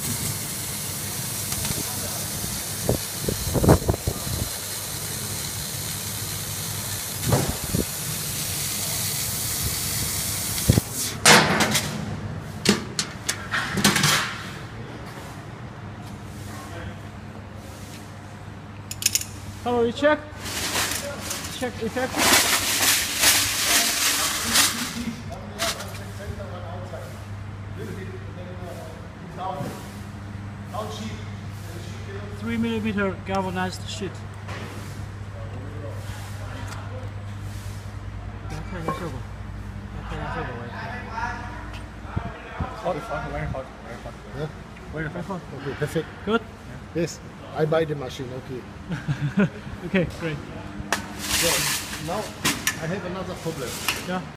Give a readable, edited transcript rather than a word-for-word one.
Calorie check. Check effect. Three millimeter galvanized sheet. 看一下效果，看一下效果，我也看。 Hot, very hot, very hot. Yeah? Very hot. Okay, perfect. Good. Yes, I buy the machine. Okay. Okay, great. So now I have another problem. Yeah.